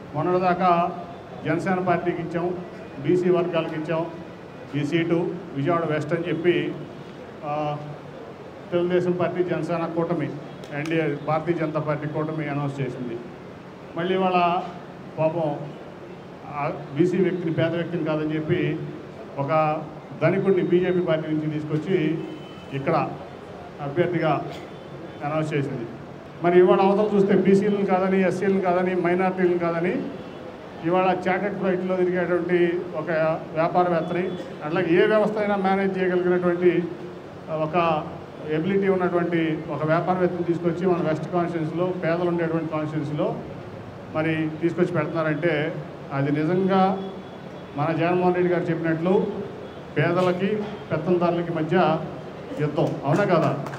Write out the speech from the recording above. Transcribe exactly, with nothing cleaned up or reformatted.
మొన్నటిదాకా జనసేన పార్టీకి ఇచ్చాం, బీసీ వర్గాలకు ఇచ్చాం ఈ సీటు విజయవాడ వెస్ట్ అని చెప్పి తెలుగుదేశం పార్టీ జనసేన కూటమి ఎన్డీఏ భారతీయ జనతా పార్టీ కూటమి అనౌన్స్ చేసింది. మళ్ళీ వాళ్ళ పాపం బీసీ వ్యక్తిని పేద వ్యక్తిని కాదని చెప్పి ఒక ధనికుడిని బీజేపీ పార్టీ నుంచి తీసుకొచ్చి ఇక్కడ అభ్యర్థిగా అనౌన్స్ చేసింది. మరి ఇవాళ అవతల చూస్తే బీసీలను కాదని, ఎస్సీలను కాదని, మైనార్టీలను కాదని ఇవాళ చార్టెడ్ ఫ్లైట్లో తిరిగేటువంటి ఒక వ్యాపారవేత్తని, అట్లాగే ఏ వ్యవస్థ అయినా మేనేజ్ చేయగలిగినటువంటి ఒక ఎబిలిటీ ఉన్నటువంటి ఒక వ్యాపారవేత్తని తీసుకొచ్చి మన వెస్ట్ కాన్స్టిట్యున్సీలో, పేదలు ఉండేటువంటి కాన్స్టిట్యున్సీలో మరి తీసుకొచ్చి పెడుతున్నారంటే అది నిజంగా మన జగన్మోహన్ రెడ్డి గారు చెప్పినట్లు పేదలకి పెత్తందారులకి మధ్య యుద్ధం, అవునా కదా?